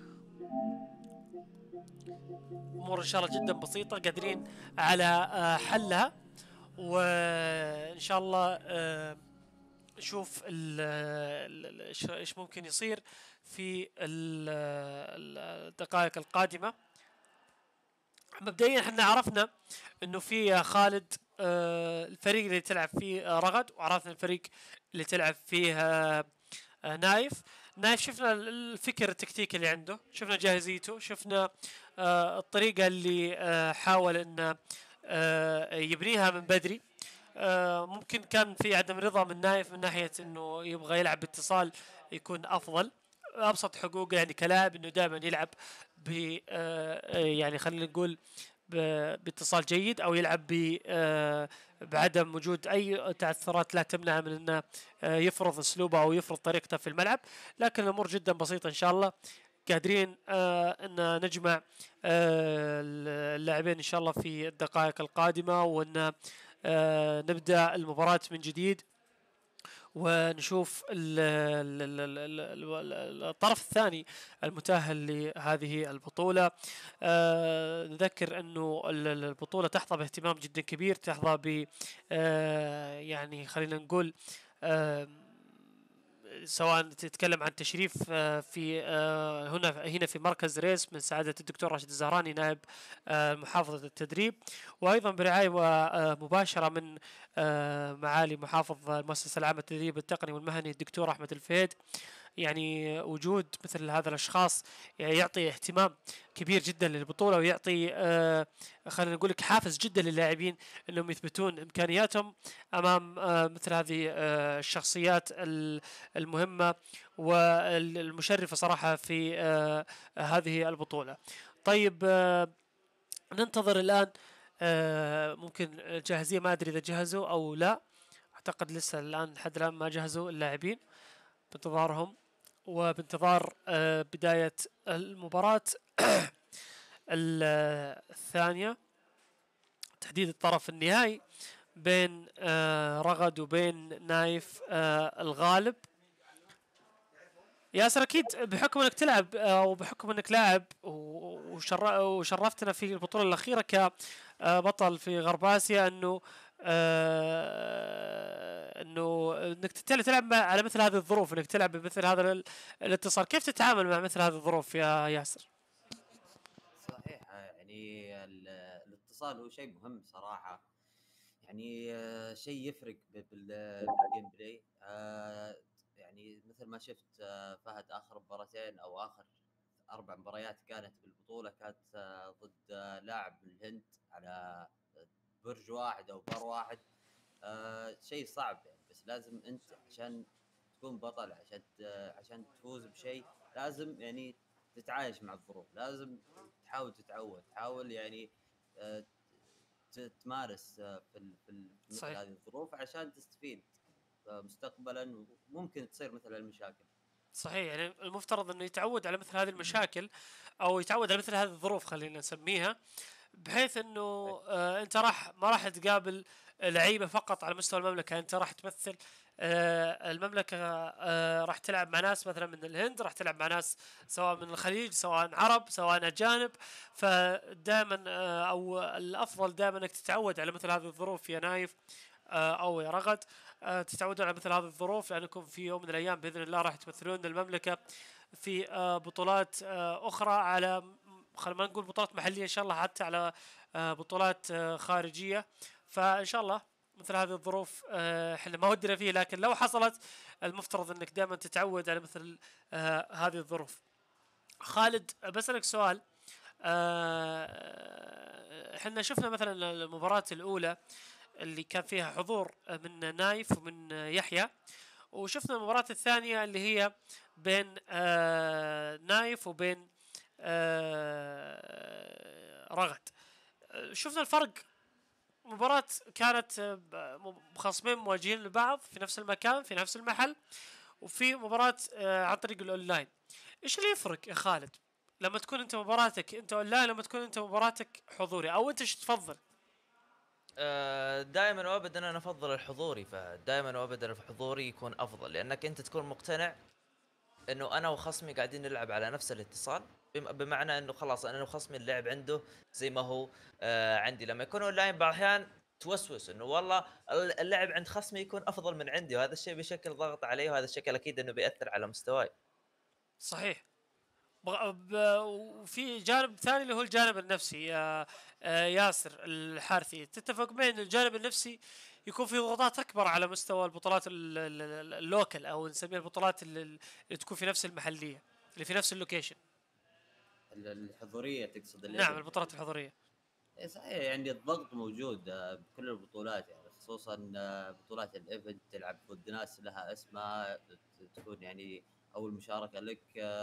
امور ان شاء الله جدا بسيطه، قادرين على حلها، وان شاء الله نشوف ايش ممكن يصير في الدقائق القادمه. مبدئيا احنا عرفنا انه في خالد الفريق اللي تلعب فيه رغد، وعرفنا الفريق اللي تلعب فيه نايف. شفنا الفكر التكتيكي اللي عنده، شفنا جاهزيته، شفنا الطريقة اللي حاول انه يبنيها من بدري. ممكن كان في عدم رضا من نايف من ناحية انه يبغى يلعب باتصال يكون افضل، ابسط حقوقه يعني كلاعب انه دائما يلعب ب يعني خلينا نقول باتصال جيد، او يلعب بعدم وجود اي تعثرات لا تمنع من انه يفرض اسلوبه او يفرض طريقته في الملعب. لكن الامور جدا بسيطه ان شاء الله، قادرين ان نجمع اللاعبين ان شاء الله في الدقائق القادمه، وان نبدا المباراه من جديد، ونشوف الطرف الثاني المتأهل لهذه البطولة. نذكر أنه البطولة تحظى باهتمام جدا كبير، تحظى ب يعني خلينا نقول سواء تتكلم عن تشريف في هنا في مركز ريس من سعادة الدكتور راشد الزهراني نائب محافظة التدريب، وأيضا برعاية مباشرة من معالي محافظ المؤسسة العامة للتدريب التقني والمهني الدكتور أحمد الفهيد. يعني وجود مثل هذا الأشخاص يعني يعطي اهتمام كبير جدا للبطولة، ويعطي خلينا نقول لك حافز جدا للاعبين انهم يثبتون امكانياتهم امام مثل هذه الشخصيات المهمة والمشرفة صراحة في هذه البطولة. طيب ننتظر الآن ممكن الجاهزية، ما أدري إذا جهزوا أو لا، أعتقد لسه الآن لحد الآن ما جهزوا اللاعبين، بانتظارهم وبانتظار بداية المباراة الثانية، تحديد الطرف النهائي بين رغد وبين نايف الغالب. ياسر اكيد بحكم انك تلعب وبحكم انك لاعب وشرفتنا في البطولة الأخيرة كبطل في غرب آسيا، انك تلعب على مثل هذه الظروف، انك تلعب بمثل هذا الاتصال، كيف تتعامل مع مثل هذه الظروف يا ياسر؟ صحيح، يعني الاتصال هو شيء مهم صراحة، يعني شيء يفرق بالجيم بلاي. يعني مثل ما شفت فهد آخر مباراتين أو آخر 4 مباريات كانت بالبطولة كانت ضد لاعب من الهند على برج واحد أو بر واحد. شيء صعب يعني، بس لازم أنت عشان تكون بطل، عشان تفوز بشيء لازم يعني تتعايش مع الظروف، لازم تحاول تتعود، تحاول يعني تمارس في مثل هذه الظروف عشان تستفيد مستقبلا، وممكن تصير مثل المشاكل. صحيح، يعني المفترض انه يتعود على مثل هذه المشاكل او يتعود على مثل هذه الظروف خلينا نسميها، بحيث انه انت ما راح تقابل لعيبه فقط على مستوى المملكه، انت راح تمثل المملكه، راح تلعب مع ناس مثلا من الهند، راح تلعب مع ناس سواء من الخليج سواء عرب سواء اجانب، فدائما او الافضل دائما انك تتعود على مثل هذه الظروف يا نايف او يا رغد، تتعودون على مثل هذه الظروف، لانكم في يوم من الايام باذن الله راح تمثلون المملكه في بطولات اخرى، على خلينا نقول بطولات محليه ان شاء الله، حتى على بطولات خارجيه. فان شاء الله مثل هذه الظروف احنا ما ودنا فيه، لكن لو حصلت المفترض انك دائما تتعود على مثل هذه الظروف. خالد بسألك سؤال، احنا شفنا مثلا المباراة الأولى اللي كان فيها حضور من نايف ومن يحيى، وشفنا المباراة الثانية اللي هي بين نايف وبين رغد. شفنا الفرق مباراة كانت خصمين مواجهين لبعض في نفس المكان في نفس المحل، وفي مباراة عن طريق الاونلاين. ايش اللي يفرق يا خالد لما تكون انت مباراتك انت اونلاين، لما تكون انت مباراتك حضوري، او انت ايش تفضل؟ دائما وابدا انا افضل الحضوري، فدائما وابدا الحضوري يكون افضل، لانك انت تكون مقتنع انه انا وخصمي قاعدين نلعب على نفس الاتصال، بمعنى انه خلاص انا وخصمي اللعب عنده زي ما هو عندي. لما يكون اونلاين بعض الاحيان توسوس انه والله اللعب عند خصمي يكون افضل من عندي، وهذا الشيء بشكل ضغط علي، وهذا الشكل اكيد انه بيأثر على مستواي. صحيح. وفي جانب ثاني اللي هو الجانب النفسي يا ياسر الحارثي، تتفق معي ان الجانب النفسي يكون في ضغوطات اكبر على مستوى البطولات اللوكل، او نسميها البطولات اللي تكون في نفس المحليه اللي في نفس اللوكيشن. الحضوريه تقصد؟ نعم البطولات الحضوريه. إيه صحيح، يعني الضغط موجود بكل البطولات، يعني خصوصا بطولات الايفنت تلعب ضد ناس لها اسماء، تكون يعني اول مشاركه لك،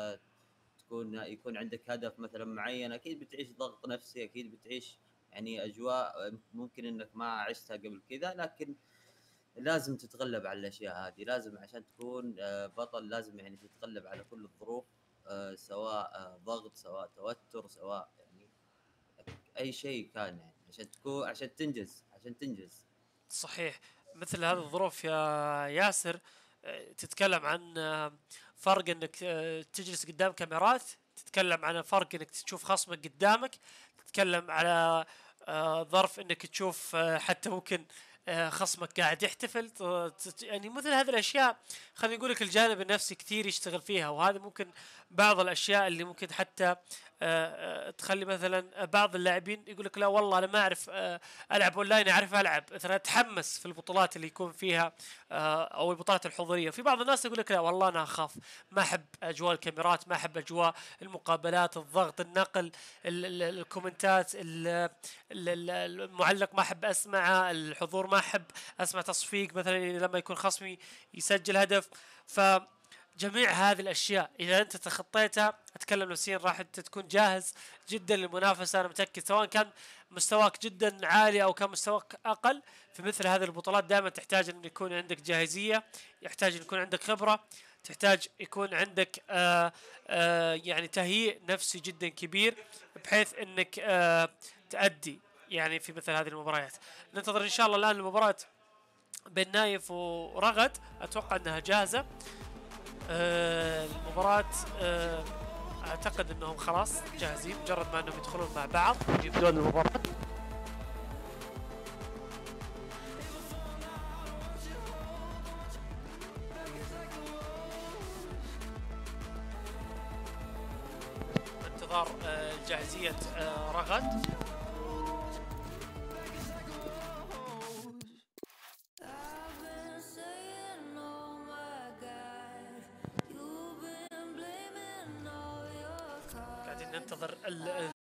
يكون عندك هدف مثلا معين، اكيد بتعيش ضغط نفسي، اكيد بتعيش يعني اجواء ممكن انك ما عشتها قبل كذا، لكن لازم تتغلب على الاشياء هذه، لازم عشان تكون بطل لازم يعني تتغلب على كل الظروف، سواء ضغط، سواء توتر، سواء يعني اي شيء كان، يعني عشان تنجز. صحيح. مثل هذه الظروف يا ياسر تتكلم عن فرق انك تجلس قدام كاميرات، تتكلم عن فرق انك تشوف خصمك قدامك، تتكلم على ظرف انك تشوف حتى ممكن خصمك قاعد يحتفل، يعني مثل هذه الاشياء خلينا نقول لك الجانب النفسي كثير يشتغل فيها، وهذا ممكن بعض الاشياء اللي ممكن حتى تخلي مثلا بعض اللاعبين يقول لك لا والله انا ما اعرف العب اونلاين، اعرف العب مثلا اتحمس في البطولات اللي يكون فيها او البطولات الحضوريه. في بعض الناس يقول لك لا والله انا اخاف، ما احب اجواء الكاميرات، ما احب اجواء المقابلات، الضغط، النقل، الكومنتات، المعلق ما احب اسمعه، الحضور ما احب اسمع تصفيق مثلا لما يكون خصمي يسجل هدف. جميع هذه الاشياء اذا انت تخطيتها اتكلم نفسيا راح انت تكون جاهز جدا للمنافسه. انا متاكد سواء كان مستواك جدا عالي او كان مستواك اقل، في مثل هذه البطولات دائما تحتاج ان يكون عندك جاهزيه، يحتاج ان يكون عندك خبره، تحتاج يكون عندك يعني تهيئ نفسي جدا كبير بحيث انك تأدي يعني في مثل هذه المباريات. ننتظر ان شاء الله الان المباراه بين نايف ورغد، اتوقع انها جاهزه المباراة. اعتقد انهم خلاص جاهزين، مجرد ما انهم يدخلون مع بعض يبدون المباراة. انتظار جاهزية رغد. قاعدين ننتظر